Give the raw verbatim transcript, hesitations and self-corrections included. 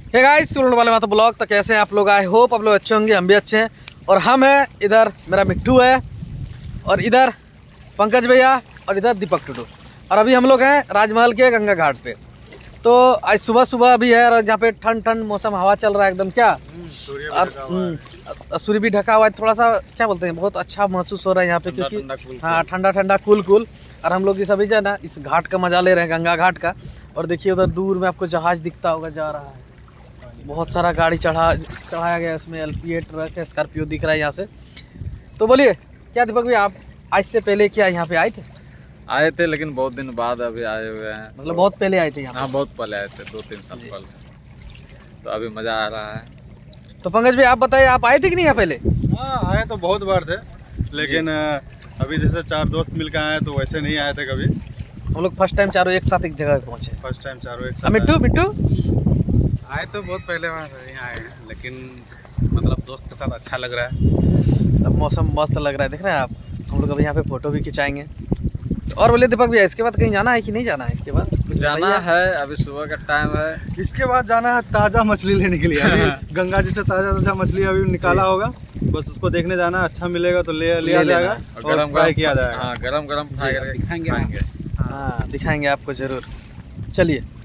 Hey guys, सुनने वाले माता ब्लॉग। तो कैसे हैं आप लोग? आई होप आप लोग अच्छे होंगे, हम भी अच्छे हैं। और हम हैं इधर, मेरा मिट्टू है, और इधर पंकज भैया, और इधर दीपक टुडू। और अभी हम लोग हैं राजमहल के गंगा घाट पे। तो आज सुबह सुबह अभी है, और यहाँ पे ठंड ठंड मौसम, हवा चल रहा है एकदम। क्या और सूर्य भी ढका हुआ है, थोड़ा सा क्या बोलते हैं, बहुत अच्छा महसूस हो रहा है यहाँ पे, क्योंकि हाँ ठंडा ठंडा कूल कूल। और हम लोग इस अभी जो है ना, इस घाट का मजा ले रहे हैं, गंगा घाट का। और देखिए उधर दूर में आपको जहाज दिखता होगा, जा रहा है। बहुत सारा गाड़ी चढ़ा चढ़ाया गया है उसमें, एल पी ए ट्रक है, स्कॉर्पियो दिख रहा है यहाँ से। तो बोलिए क्या दीपक भैया, आप आज से पहले क्या यहाँ पे आए थे? आए थे, लेकिन बहुत दिन बाद अभी आए हुए हैं। मतलब तो, बहुत पहले आए थे यहाँ? हाँ बहुत पहले आए थे, दो तीन साल पहले। तो अभी मज़ा आ रहा है। तो पंकज भाई आप बताइए, आप आए थे कि नहीं यहाँ पहले? हाँ आए तो बहुत बार थे, लेकिन अभी जैसे चार दोस्त मिलकर आए तो वैसे नहीं आए थे कभी। हम लोग फर्स्ट टाइम चारों एक साथ एक जगह पहुँचे। फर्स्ट टाइम चारों एक साथ। मिट्टू मिट्टू आए तो बहुत पहले बार यहाँ आए हैं, लेकिन मतलब दोस्त के साथ अच्छा लग रहा है। अब मौसम मस्त लग रहा है, देख रहे हैं आप। हम लोग अभी यहाँ पे फोटो भी खिंचाएंगे। और बोले दीपक भैया, इसके बाद कहीं जाना है कि नहीं जाना है? इसके बाद जाना है, अभी सुबह का टाइम है। इसके बाद जाना है ताज़ा मछली लेने के लिए। अभी गंगा जी से ताज़ा ताज़ा मछली अभी निकाला होगा, बस उसको देखने जाना। अच्छा मिलेगा तो ले लिया जाएगा और फ्राई किया जाएगा। हाँ गरम गरम फ्राई करके दिखाएंगे। हाँ दिखाएंगे आपको जरूर। चलिए।